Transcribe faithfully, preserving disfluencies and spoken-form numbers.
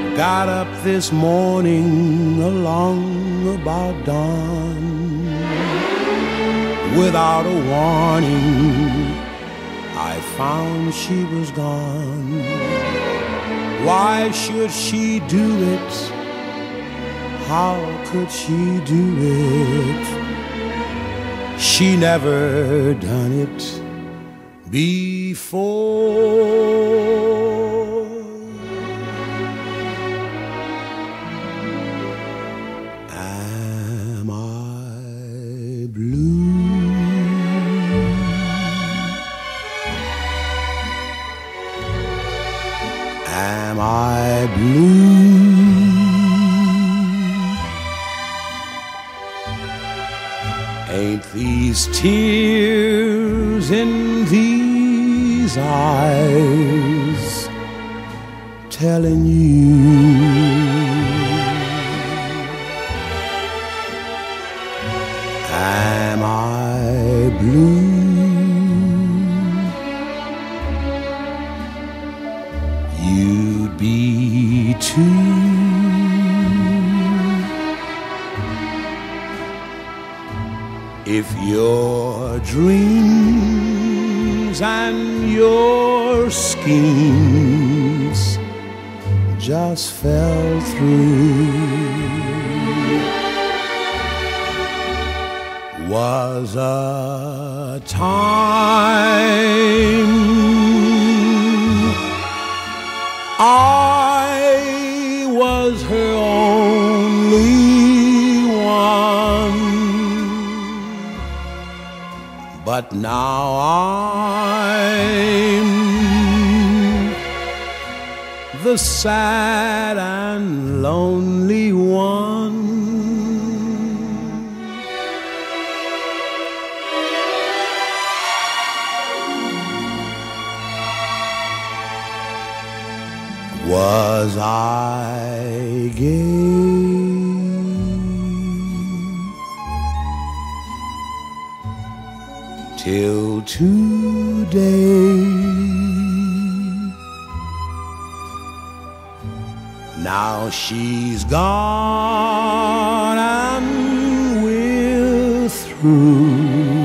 got up this morning along about dawn. Without a warning, I found she was gone. Why should she do it? How could she do it? She never done it before. Am I blue? Am I blue? Ain't these tears in these eyes telling you am I blue? You'd be too if your dreams and your schemes just fell through. Was a time I was her only one, but now I'm the sad and lonely one. Was I gay till today? Now she's gone and we're through.